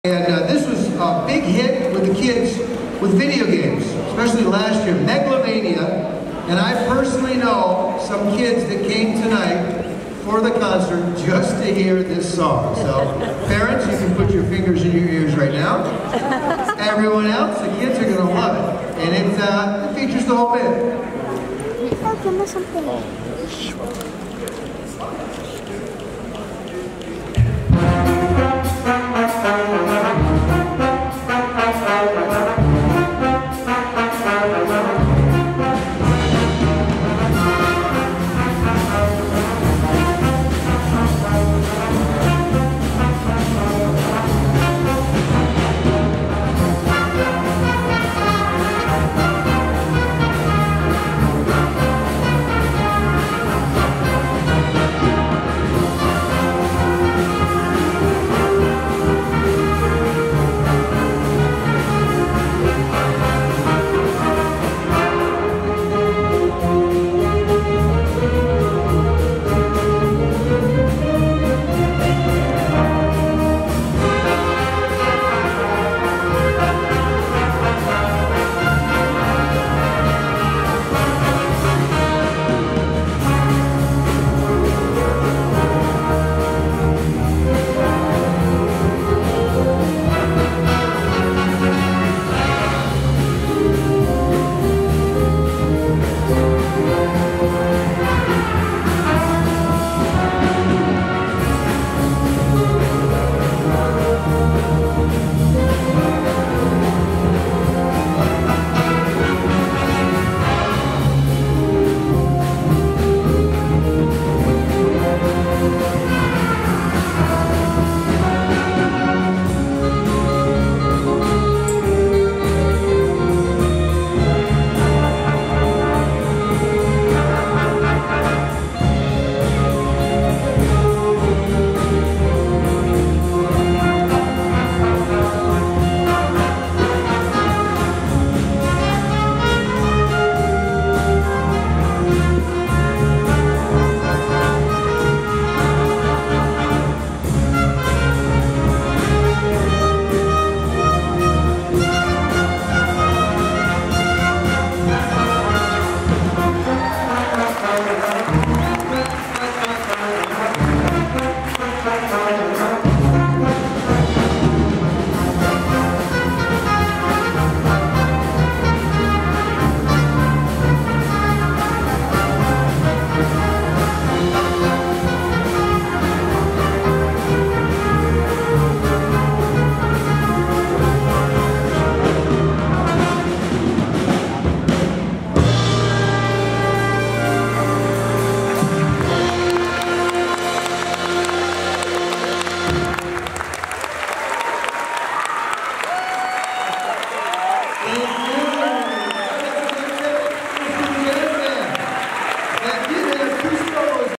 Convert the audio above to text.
And this was a big hit with the kids with video games, especially last year, Megalovania. And I personally know some kids that came tonight for the concert just to hear this song. So parents, you can put your fingers in your ears right now. Everyone else, the kids are going to love it. And it features the whole band. Oh, give me something.